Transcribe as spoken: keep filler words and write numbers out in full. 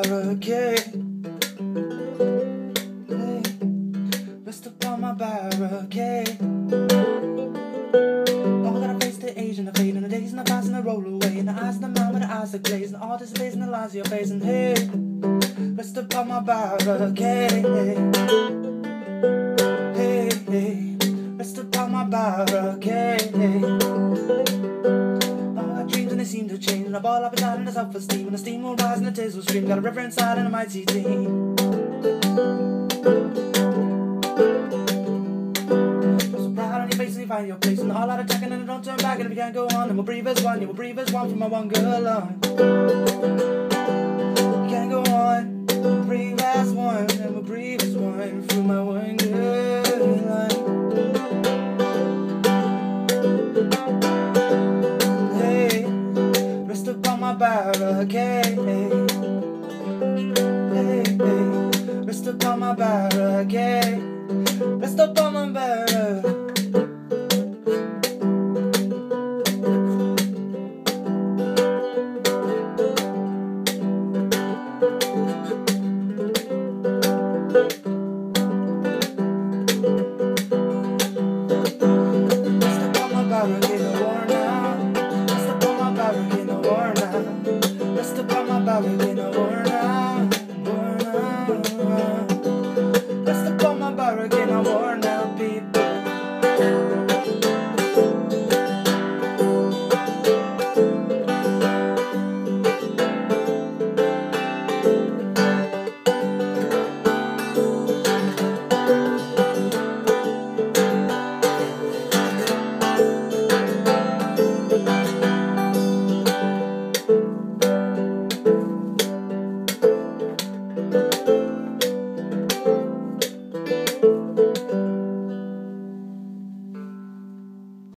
barricade. Hey, rest upon my barricade. All that I face the age and the fade, and the days and the past and the roll away, and the eyes and the mind with the eyes that glaze, and all this face and the lies of your face. And hey, rest upon my barricade. Hey, hey, rest upon my barricade. All our dreams and they seem to change, and I ball up and down in the self-esteem, and the steam will rise and the tears will stream. Got a river inside and a mighty team. You find your place, and all out attacking, and don't turn back. And if you can't go on, then we'll breathe as one. You will breathe as one from my one good lung. You can't go on, we'll breathe as one, and we'll breathe as one from my one good lung. Hey, rest upon my barricade. Hey, hey, rest upon my barricade. Rest upon my barricade.